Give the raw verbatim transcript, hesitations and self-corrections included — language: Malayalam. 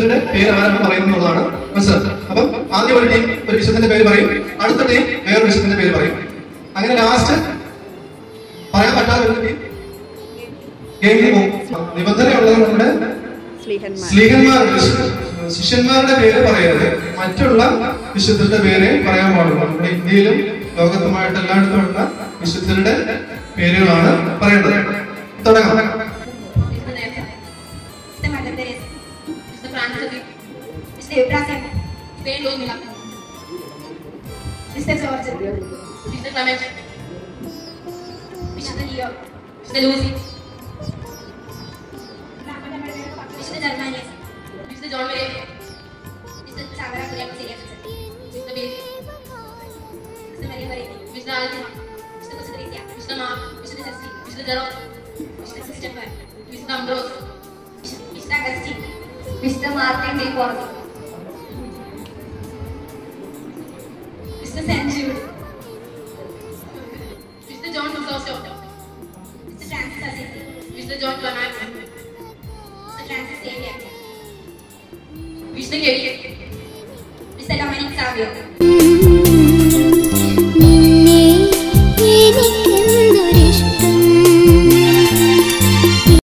വിശുദ്ധരുടെ പേര് ആരാണ് പറയുന്നതാണ് മനസ്സിലാക്കുക. അപ്പം ആദ്യം ഒരു ടീം ഒരു വിശുദ്ധന്റെ പേര് പറയും, അടുത്ത ടീം വേറൊരു വിശുദ്ധന്റെ പേര് പറയും. അങ്ങനെ ലാസ്റ്റ് പറയാൻ പറ്റാതെ വരുന്ന ടീം ഗെയിമിൽ പോകും. നിബന്ധനയുള്ളത് നമ്മുടെ സ്ലീഹന്മാരുടെ ശിഷ്യന്മാരുടെ പേര് പറയരുത്, മറ്റുള്ള വിശുദ്ധരുടെ പേര് പറയാൻ പാടുള്ളൂ. നമ്മുടെ ഇന്ത്യയിലും ലോകത്തുമായിട്ട് എല്ലായിടത്തുമുള്ള വിശുദ്ധരുടെ പേരുകളാണ് പറയേണ്ടത്. തുടങ്ങാം. John Maria, Mister Chavara Kuliam Serias, Mister Bill, Mister Maria Maria, Mister Alvin, Mister Patricia, Mister Mark, Mister Justin, Mister Gerald, Mister Christopher, Mister Ambrose, Mister Augustine, Mister Martin De Porto, Mister Saint Jude, Mister John Chrysostom, Mister Francis Assisi, Mister John Clement, Mister Francis Xavier, Mister Kelly, Mister Dominic Savio.